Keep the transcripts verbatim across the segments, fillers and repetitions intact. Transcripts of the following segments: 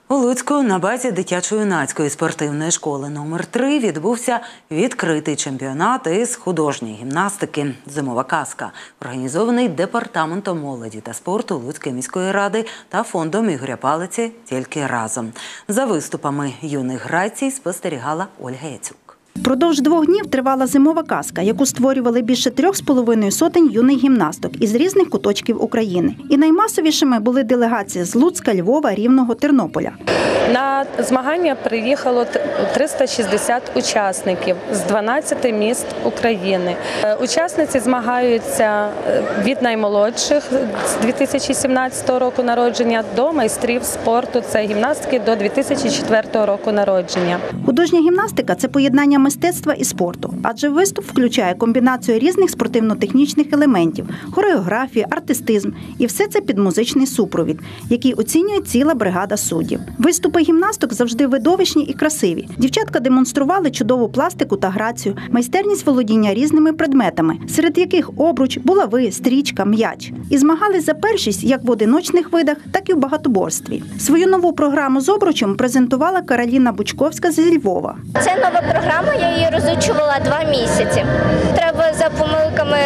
У Луцьку на базі дитячо-юнацької спортивної школи номер три відбувся відкритий чемпіонат із художньої гімнастики «Зимова казка», організований Департаментом молоді та спорту Луцької міської ради та фондом Ігоря Палиці «Тільки разом». За виступами юних грайців спостерігала Ольга Яцюк. Впродовж двох днів тривала зимова казка, яку створювали більше трьох з половиною сотень юних гімнасток із різних куточків України. І наймасовішими були делегації з Луцька, Львова, Рівного, Тернополя. На змагання приїхало триста шістдесят учасників з дванадцяти міст України. Учасниці змагаються від наймолодших з дві тисячі сімнадцятого року народження до майстрів спорту, це гімнастки до дві тисячі четвертого року народження. Художня гімнастика – це поєднання мистецтва і спорту, адже виступ включає комбінацію різних спортивно-технічних елементів, хореографію, артистизм і все це під музичний супровід, який оцінює ціла бригада суддів. Виступи гімнасток завжди видовищні і красиві. Дівчатка демонстрували чудову пластику та грацію, майстерність володіння різними предметами, серед яких обруч, булави, стрічка, м'яч. І змагались за першість як в одиночних видах, так і в багатоборстві. Свою нову програму з обручем презентувала Кароліна Бучковська зі Львова. Це нова програма, я її розучувала два місяці. Треба за помилками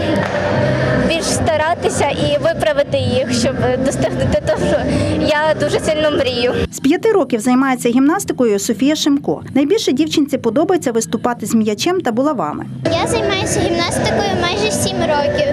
більш старатися і виправити їх, щоб досягнути того, що я дуже сильно мрію. З п'яти років займається гімнастикою Софія Шимко. Найбільше дівчинці подобається виступати з м'ячем та булавами. Я займаюся гімнастикою майже сім років.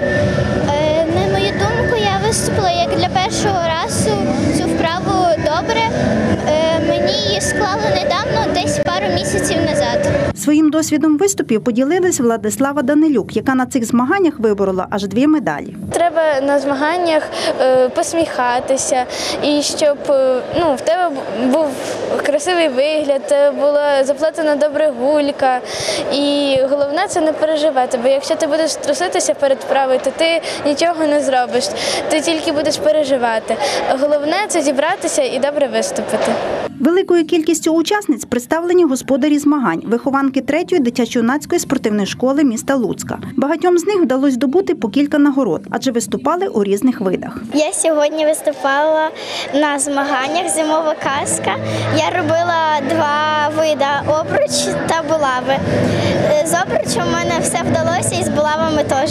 На мою думку, я виступила як для першого разу цю вправу добре. Мені її склали недавно, десь пару місяців назад. Своїм досвідом виступів поділилась Владислава Данилюк, яка на цих змаганнях виборола аж дві медалі. Треба на змаганнях посміхатися і щоб ну, в тебе був красивий вигляд, була заплатена добра гулька. І головне – це не переживати, бо якщо ти будеш труситися перед вправою, то ти нічого не зробиш, ти тільки будеш переживати. Головне – це зібратися і добре виступити. Великою кількістю учасниць представлені господарі змагань, вихованки третьої дитячо-юнацької спортивної школи міста Луцька. Багатьом з них вдалося здобути по кілька нагород, адже виступали у різних видах. Я сьогодні виступала на змаганнях «Зимова казка». Я робила два види – обруч та булави. З обручем в мене все вдалося і з булавами теж.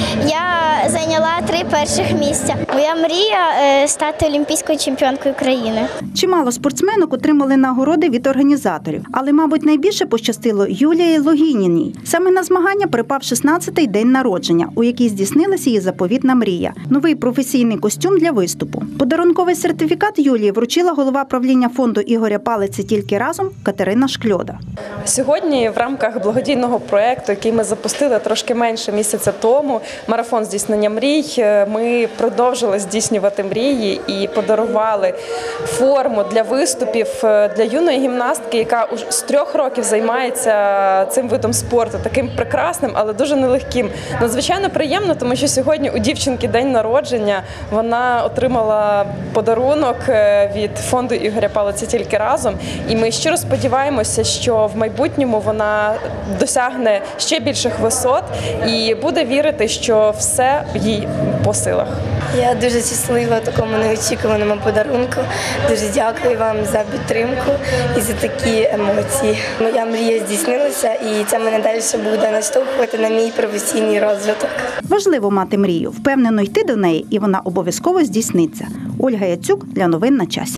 Я зайняла три перших місця. Моя мрія – стати олімпійською чемпіонкою країни. Чимало спортсменок отримали нагороди від організаторів, але, мабуть, найбільше пощастило Юлії Логініній. Саме на змагання припав шістнадцятий день народження, у який здійснилася її заповітна мрія – новий професійний костюм для виступу. Подарунковий сертифікат Юлії вручила голова правління фонду Ігоря Палиці «Тільки разом» Катерина Шкльода. Сьогодні в рамках благодійного проєкту, який ми запустили трошки менше місяця тому, марафон здійснення мрій, ми продовжили здійснювати мрії і подарували форму для виступів для юної гімнастки, яка з трьох років займається цим видом спорту, таким прекрасним, але дуже нелегким. Надзвичайно приємно, тому що сьогодні у дівчинки день народження, вона отримала подарунок від фонду Ігоря Палиці «Тільки разом». І ми щиро сподіваємося, що в майбутньому вона досягне ще більших висот і буде вірити, що все їй по силах. Я дуже щаслива такому неочікуваному подарунку. Дуже дякую вам за підтримку і за такі емоції. Моя мрія здійснилася, і це мене далі буде наштовхувати на мій професійний розвиток. Важливо мати мрію, впевнено йти до неї, і вона обов'язково здійсниться. Ольга Яцюк для новин на часі.